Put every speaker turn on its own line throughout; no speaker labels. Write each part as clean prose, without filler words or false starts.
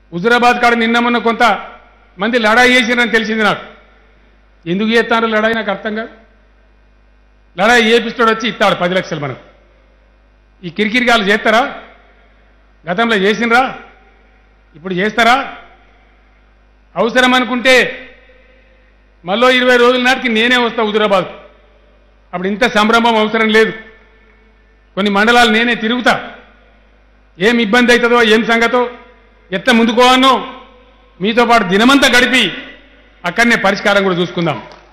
హుజూరాబాద్ కాడ నిన్న మొన్న కొంత మంది లడాయి చేసిరని తెలిసింది నాకు. ఎందుకు చేస్తారో లడాయి నాకు అర్థం కాదు. లడాయి చేపిస్తాడు వచ్చి ఇస్తాడు 10 లక్షలు మనకు. ఈ కిరికిరిగాలు చేస్తారా? గతంలో చేసినరా? ఇప్పుడు చేస్తారా? అవసరం అనుకుంటే మళ్ళీ 20 రోజుల నాటికి నేనే వస్తా హుజూరాబాద్. అప్పుడు ఇంత సంభ్రమం అవసరం లేదు. కొన్ని మండలాలు నేనే తిరుగుతా. ఏం ఇబ్బంది అవుతుందో ఏం సంగతో ఎట్లా ముందుకోవాలో మీతో పాటు దినమంతా గడిపి అక్కడనే పరిష్కారం కూడా చూసుకుందాం.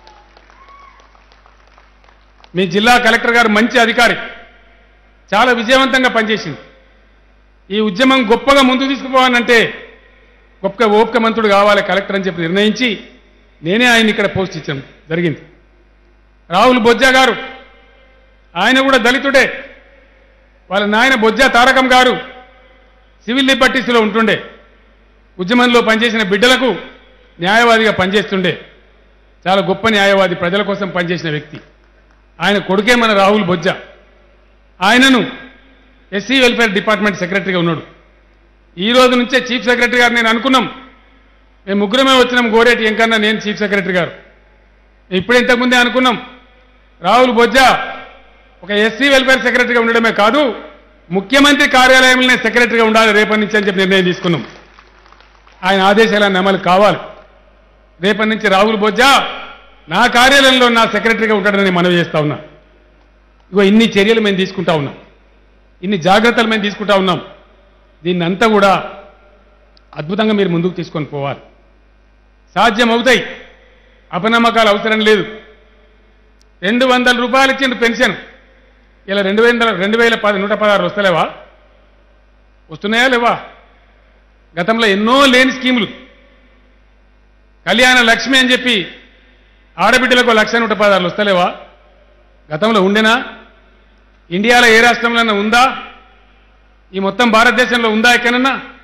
మీ జిల్లా కలెక్టర్ గారు మంచి అధికారి, చాలా విజయవంతంగా పనిచేసింది. ఈ ఉద్యమం గొప్పగా ముందుకు తీసుకుపోవాలంటే గొప్ప ఓపిక మంత్రుడు కావాలి కలెక్టర్ అని చెప్పి నిర్ణయించి నేనే ఆయన ఇక్కడ పోస్ట్ ఇచ్చాను జరిగింది. రాహుల్ బొజ్జా గారు, ఆయన కూడా దళితుడే. వాళ్ళ నాయన బొజ్జా తారకం గారు సివిల్ లిబర్టీస్లో ఉంటుండే. ఉద్యమంలో పనిచేసిన బిడ్డలకు న్యాయవాదిగా పనిచేస్తుండే. చాలా గొప్ప న్యాయవాది, ప్రజల కోసం పనిచేసిన వ్యక్తి. ఆయన కొడుకే మన రాహుల్ బొజ్జా. ఆయనను ఎస్సీ వెల్ఫేర్ డిపార్ట్మెంట్ సెక్రటరీగా ఉన్నాడు. ఈ రోజు నుంచే చీఫ్ సెక్రటరీ గారు నేను అనుకున్నాం. మేము ముగ్గురమే వచ్చినాం, గోరేటి ఎంకన్నా, నేను చీఫ్ సెక్రటరీ గారు. ఇప్పుడు ఇంతకుముందే అనుకున్నాం రాహుల్ బొజ్జా ఒక ఎస్సీ వెల్ఫేర్ సెక్రటరీగా ఉండడమే కాదు, ముఖ్యమంత్రి కార్యాలయంలోనే సెక్రటరీగా ఉండాలి రేపటి నుంచి అని చెప్పి నిర్ణయం తీసుకున్నాం. ఆయన ఆదేశాలన్నీ అమలు కావాలి. రేపటి నుంచి రాహుల్ బొజ్జా నా కార్యాలయంలో నా సెక్రటరీగా ఉంటాడని మనవి చేస్తా ఉన్నా. ఇగో ఇన్ని చర్యలు మేము తీసుకుంటా ఉన్నాం, ఇన్ని జాగ్రత్తలు మేము తీసుకుంటా ఉన్నాం. దీన్ని అంతా కూడా అద్భుతంగా మీరు ముందుకు తీసుకొని పోవాలి. సాధ్యం అవుతాయి, అపనమ్మకాలు అవసరం లేదు. 200 రూపాయలు ఇచ్చిండు పెన్షన్, ఇలా 2116 వస్తలేవా? వస్తున్నాయా లేవా? గతంలో ఎన్నో లేని స్కీములు, కళ్యాణ లక్ష్మి అని చెప్పి ఆడబిడ్డలకు 1,116 వస్తలేవా? గతంలో ఉండేనా? ఇండియాలో ఏ రాష్ట్రంలోనే ఉందా? ఈ మొత్తం భారతదేశంలో ఉందా ఎక్కడన్నా?